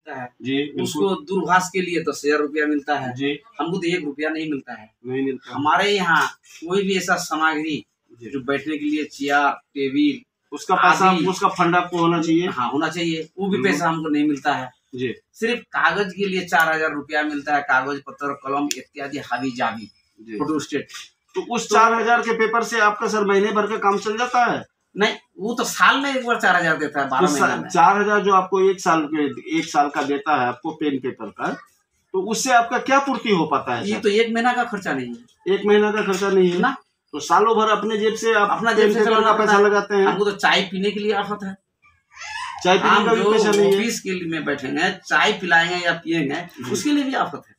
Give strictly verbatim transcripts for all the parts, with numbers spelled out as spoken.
है जी, उसको दूरभाष के लिए दस हजार रुपया मिलता है जी, हमको तो एक रुपया नहीं मिलता है। नहीं मिलता। हमारे यहाँ कोई भी ऐसा सामग्री जो बैठने के लिए चेयर टेबिल उसका पैसा उसका फंड आपको होना चाहिए। हाँ होना चाहिए, वो भी पैसा हमको नहीं मिलता है जी। सिर्फ कागज के लिए चार हजार रुपया मिलता है, कागज पत्र कलम इत्यादि हावी जावी फोटो स्टेट। तो उस चार हजार के पेपर से आपका सर महीने भर का काम चल जाता है? नहीं, वो तो साल में एक बार चार हजार देता है, बारह महीने में चार हजार जो आपको एक साल के एक साल का देता है आपको पेन पेपर का, तो उससे आपका क्या पूर्ति हो पाता है? ये तो एक महीना का खर्चा नहीं है। एक महीना का खर्चा नहीं है ना, तो सालों भर अपने जेब से आप अपना जेब से का पैसा लगाते हैं। हमको तो चाय पीने के लिए आफत है, चाय पीने का भी पैसा नहीं है। ऑफिस के लिए में बैठेंगे चाय पिलाएंगे या पियेंगे उसके लिए भी आफत है।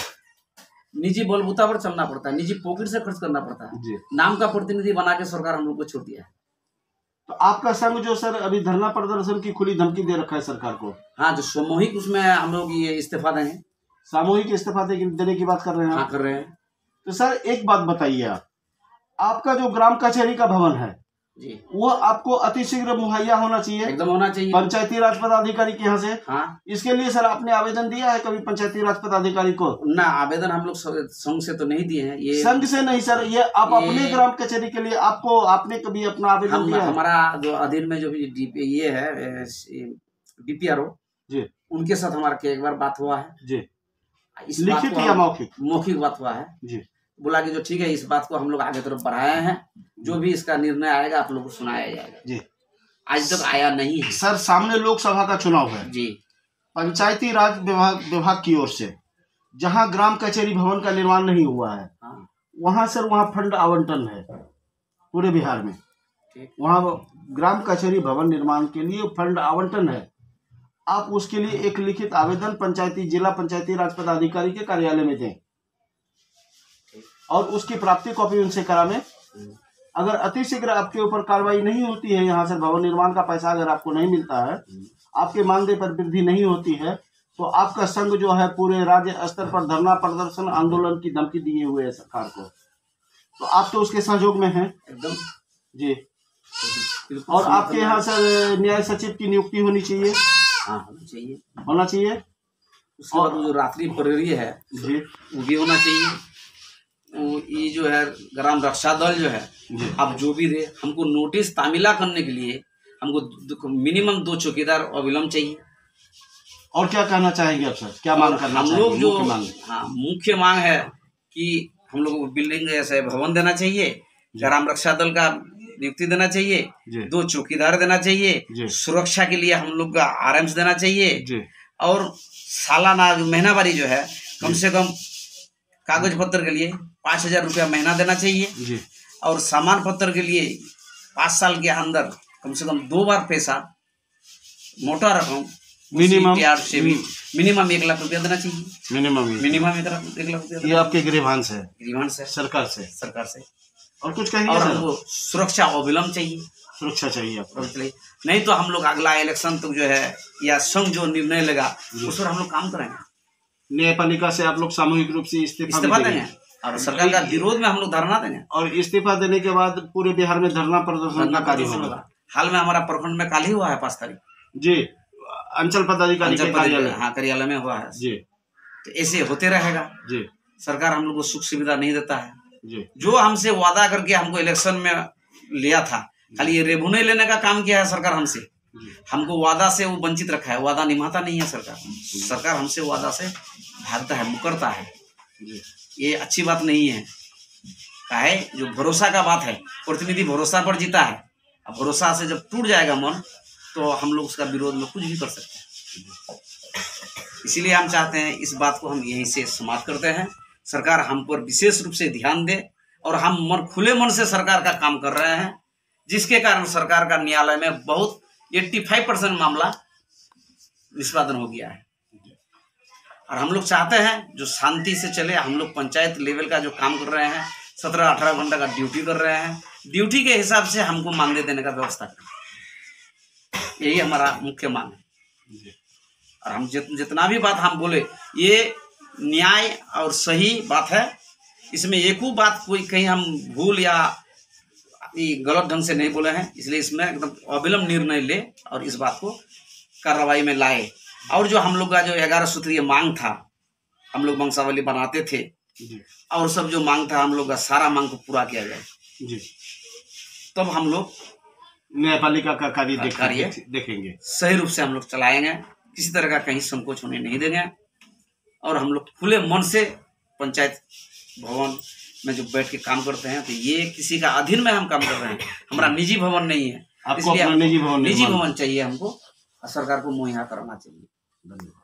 निजी बलबूता पर चलना पड़ता है, निजी पॉकेट से खर्च करना पड़ता है। नाम का प्रतिनिधि बना के सरकार हम लोग को छोड़ दिया है। तो आपका संघ जो सर अभी धरना प्रदर्शन की खुली धमकी दे रखा है सरकार को। हाँ, जो सामूहिक उसमें हम लोग ये इस्तीफा देंगे। सामूहिक इस्तीफा देने की बात कर रहे हैं? हाँ, कर रहे हैं। तो सर एक बात बताइए, आप आपका जो ग्राम कचहरी का भवन है जी, वो आपको अतिशीघ्र मुहैया होना चाहिए। एकदम होना चाहिए पंचायती राज पदाधिकारी के यहाँ से। हाँ, इसके लिए सर आपने आवेदन दिया है कभी पंचायती राज पदाधिकारी को? ना, आवेदन हम लोग संघ से तो नहीं दिए हैं। ये संघ से नहीं सर, ये आप ये, अपने ग्राम कचहरी के लिए आपको आपने कभी अपना आवेदन हम, दिया? हमारा जो अधीन में जो भी ये है बीपीआरओ जी, उनके साथ हमारा एक बार बात हुआ है जी। इस लिखित या मौखिक? मौखिक बात हुआ है जी। बोला कि जो ठीक है इस बात को हम लोग आगे तरफ बढ़ाए हैं, जो भी इसका निर्णय आएगा आप लोगों को सुनाया जाएगा जी। आज तक आया नहीं है सर। सामने लोकसभा का चुनाव है जी। पंचायती राज विभाग विभाग की ओर से जहां ग्राम कचहरी भवन का निर्माण नहीं हुआ है हाँ। वहां सर वहां फंड आवंटन है पूरे बिहार में, वहां ग्राम कचहरी भवन निर्माण के लिए फंड आवंटन है। आप उसके लिए एक लिखित आवेदन पंचायती जिला पंचायती राज पदाधिकारी के कार्यालय में दें और उसकी प्राप्ति कॉपी उनसे करावें। अगर अतिशीघ्र आपके ऊपर कार्रवाई नहीं होती है, यहाँ से भवन निर्माण का पैसा अगर आपको नहीं मिलता है, आपके मानदेय पर वृद्धि नहीं होती है, तो आपका संघ जो है पूरे राज्य स्तर पर धरना प्रदर्शन आंदोलन की धमकी दिए हुए है सरकार को। तो आप तो उसके सहयोग में हैं एकदम जी। और आपके यहाँ सर न्याय सचिव की नियुक्ति होनी चाहिए। हाँ, होना चाहिए होना चाहिए उसके बाद जो रात्रि प्रहरी है जी वो भी होना चाहिए। वो ये जो है ग्राम रक्षा दल जो है अब जो भी दे, हमको नोटिस तामीला करने के लिए हमको मिनिमम दो चौकीदार अविलंब चाहिए। और क्या कहना चाहेंगे आप सर, क्या मांग करना हम लोग जो हाँ मुख्य मांग है कि हम लोग को बिल्डिंग ऐसे भवन देना चाहिए, ग्राम रक्षा दल का नियुक्ति देना चाहिए, दो चौकीदार देना चाहिए, सुरक्षा के लिए हम लोग का आरएम्स देना चाहिए, और सालाना महीनावारी जो है कम से कम कागज पत्र के लिए पाँच हजार रुपया महीना देना चाहिए, और सामान पत्र के लिए पाँच साल के अंदर कम से कम दो बार पैसा मोटा रकम मिनिमम से भी मिनिमम एक लाख रुपया देना चाहिए। मिनिमम मिनिमम एक लाख एक लाख रुपया। ये आपके ग्रीवांस है? ग्रीवांस है सरकार से सरकार से और कुछ कहेंगे? और हमको सुरक्षा अविलंब चाहिए, सुरक्षा चाहिए आपको। नहीं तो हम लोग अगला इलेक्शन तक जो है या संघ जो निर्णय लेगा उस पर हम लोग काम करेंगे। न्यायपालिका से आप लोग सामूहिक रूप से इस्तीफा देंगे और सरकार का विरोध में हम लोग धरना देंगे, और इस्तीफा देने के बाद पूरे बिहार में धरना प्रदर्शन का कार्य होगा। हाल में हमारा प्रखंड में काल ही हुआ है पाँच तारीख जी, अंचल पदाधिकारी के कार्यालय। हाँ, कार्यालय में हुआ है जी। तो ऐसे होते रहेगा जी। सरकार हम लोग को सुख सुविधा नहीं देता है जी। जो हमसे वादा करके हमको इलेक्शन में लिया था, खाली ये रेवन्यू लेने का काम किया है सरकार हमसे, हमको वादा से वो वंचित रखा है, वादा निभाता नहीं है सरकार। सरकार हमसे वादा से भागता है, मुकरता है, ये अच्छी बात नहीं है। काहे जो भरोसा का बात है, प्रतिनिधि भरोसा पर जीता है, अब भरोसा से जब टूट जाएगा मन तो हम लोग उसका विरोध में कुछ भी कर सकते हैं। इसीलिए हम चाहते हैं इस बात को हम यहीं से समाप्त करते हैं। सरकार हम पर विशेष रूप से ध्यान दे और हम मन खुले मन से सरकार का काम कर रहे हैं, जिसके कारण सरकार का न्यायालय में बहुत पचासी परसेंट मामला निष्पादन हो गया है। और हम लोग चाहते हैं जो शांति से चले। हम लोग पंचायत लेवल का जो काम कर रहे हैं, सत्रह अठारह घंटा का ड्यूटी कर रहे हैं, ड्यूटी के हिसाब से हमको मानदेय देने का व्यवस्था करें, यही हमारा मुख्य मांग है। और हम जित, जितना भी बात हम बोले ये न्याय और सही बात है, इसमें एक बात कोई कहीं हम भूल या गलत ढंग से नहीं बोले हैं, इसलिए इसमें एकदम अविलंब निर्णय ले और इस बात को कार्रवाई में लाए। और जो हम लोग का जो ग्यारह सूत्रीय मांग था, हम लोग वंशावली बनाते थे जी। और सब जो मांग था हम लोग का सारा मांग को पूरा किया जाए जी। तब हम लोग न्यायपालिका का कार्य का देख, कार्य देखेंगे सही रूप से हम लोग चलाएंगे, किसी तरह का कहीं संकोच होने नहीं देंगे और हम लोग खुले मन से पंचायत भवन में जो बैठ के काम करते हैं तो ये किसी का अधीन में हम काम कर रहे हैं, हमारा निजी भवन नहीं है, आपको अपना निजी भवन निजी भवन चाहिए हमको, सरकार को मुहैया करना चाहिए। धन्यवाद।